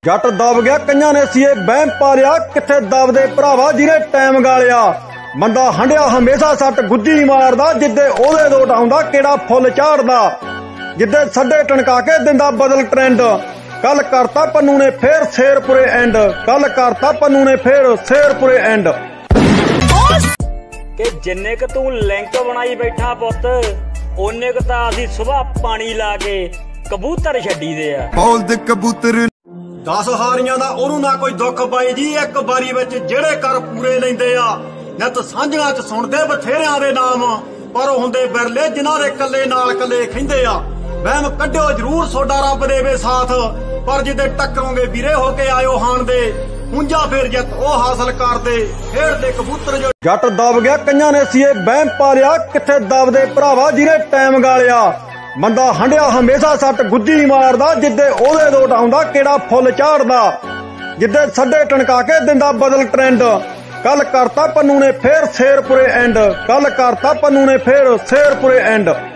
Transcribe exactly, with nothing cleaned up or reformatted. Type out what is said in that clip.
जट दब गया कईयां ने सीए बहम पा लिया किथे दबदे भरावा जिहने टाइम गालिया। बंदा हंडिया हमेशा सट गुज्जी मारदा जिद्दे ओहदे लोट आउंदा केड़ा फुल झाड़दा। जिद्दे सड्डे टणका के दिंदा बदल ट्रेंड। कल करता पन्नू ने फिर शेरपुरे एंड। कल करता पन्नू ने फिर शेरपुरे एंड। कि जिन्ने क तू लिंक बनाई बैठा पुत ओने क तां असीं सुबह पानी ला के कबूतर छड्डी दे आ। बोलदे कबूतर दस हारियां दा ओनू ना कोई दुख बाई जी। एक बारी विच जेड़े कर पूरे लैंदे आ नित सांझां च सुणदे बथेरियां दे नाम पर हुंदे बिरले जिन्हां दे कल्ले नाल कल्ले खिंदे आ। वहम कड्डिओ जरूर सोडा रब देवे साथ पर जिदे टक्करोंगे वीरे होके आयो हान दे हुंजा फिर जित ओ हासिल कर दे खेड़दे कबूतर जो। जट दब गया कईयां ने सीए बहम पा लिया किथे दबदे भरावा जिहने टाइम गालिया। बंदा हंडिया हमेशा सट गुज्जी मारदा जिद्दे ओहदे लोट आउंदा केड़ा फुल झाड़दा। जिद्दे सड्डे टणका के दिंदा बदल ट्रेंड। कल करता पन्नू ने फिर शेरपुरे एंड। कल करता पन्नू ने फिर शेरपुरे एंड।